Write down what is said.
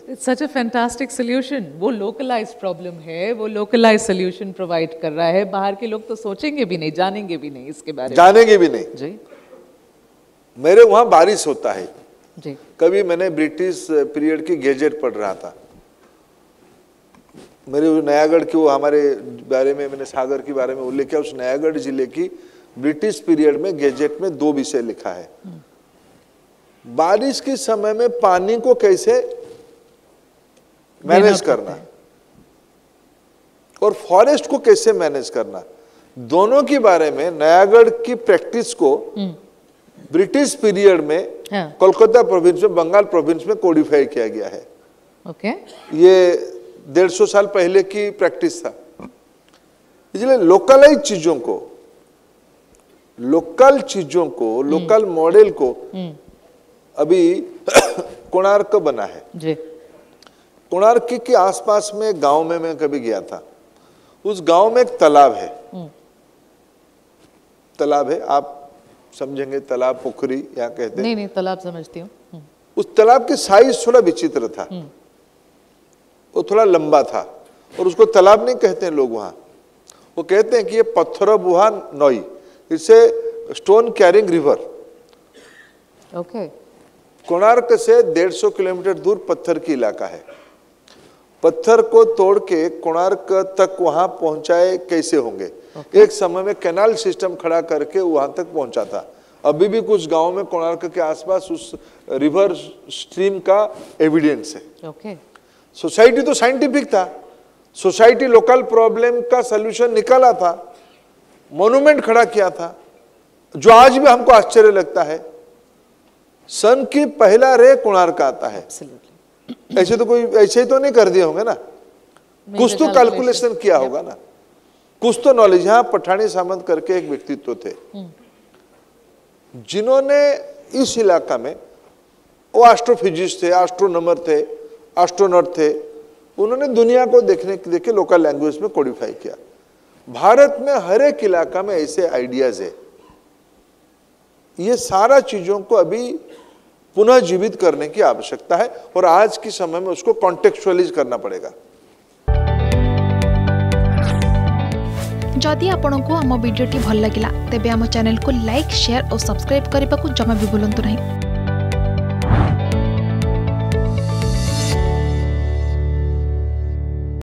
It's such a fantastic solution. वो localised problem है, वो लोकलाइज्ड सोल्यूशन प्रोवाइड कर रहा है। बाहर के लोग तो सोचेंगे भी नहीं, जानेंगे भी नहीं इसके बारे में, जानेंगे भी नहीं जी। मेरे वहां बारिश होता है जी। कभी मैंने ब्रिटिश पीरियड की गैजेट पढ़ रहा था, मेरे नयागढ़ की, वो हमारे बारे में मैंने सागर के बारे में उल्लेख किया, उस नयागढ़ जिले की ब्रिटिश पीरियड में गैजेट में 2 विषय लिखा है। बारिश के समय में पानी को कैसे मैनेज करना और फॉरेस्ट को कैसे मैनेज करना, दोनों के बारे में नयागढ़ की प्रैक्टिस को ब्रिटिश पीरियड में कोलकाता प्रोविंस में, बंगाल प्रोविंस में कोडिफाई किया गया है। ओके। ये 150 साल पहले की प्रैक्टिस था। इसलिए लोकलाइज चीजों को, लोकल मॉडल को अभी कोणार्क बना है जी। कोणार्क के आसपास में गांव में मैं कभी गया था, उस गांव में एक तालाब है, आप समझेंगे, तालाब पोखरी यहाँ कहते हैं। नहीं, तालाब समझती हूँ। उस तालाब की साइज थोड़ा विचित्र था, वो थोड़ा लंबा था, और उसको तालाब नहीं कहते हैं लोग वहां, वो कहते हैं कि ये पत्थर बुहा नई, इसे stone carrying river. Okay. Konark से 150 किलोमीटर दूर पत्थर की इलाका है। पत्थर को तोड़ के कोणार्क तक वहां पहुंचाए कैसे होंगे? एक समय में कैनाल सिस्टम खड़ा करके वहां तक पहुंचा था। अभी भी कुछ गांव में कोणार्क के आसपास उस रिवर स्ट्रीम का एविडेंस है। ओके। सोसाइटी तो साइंटिफिक था, सोसाइटी लोकल प्रॉब्लम का सलूशन निकाला था, मॉन्यूमेंट खड़ा किया था, जो आज भी हमको आश्चर्य लगता है। सन की पहला रे कोणार्क आता है। ऐसे तो कोई ऐसे तो नहीं कर दिए होंगे ना, कुछ तो कैलकुलेशन किया होगा ना, कुछ तो नॉलेज। यहाँ पठानी सामंत करके एक व्यक्तित्व थे जिन्होंने इस इलाका में, वो एस्ट्रोफिजिस्ट थे, एस्ट्रोनॉमर थे, एस्ट्रोनॉट थे, उन्होंने दुनिया को देखे लोकल लैंग्वेज में कोडिफाई किया। भारत में हर एक इलाका में ऐसे आइडियाज है। ये सारा चीजों को अभी पुनः जीवित करने की आवश्यकता है, और आज के समय में उसको कॉन्टेक्चुअलाइज करना पड़ेगा। जदि आपंक आम भिडी भल लगा तेब आम चैनल को लाइक, शेयर और सब्सक्राइब करने को जमा भी भूलु नहीं।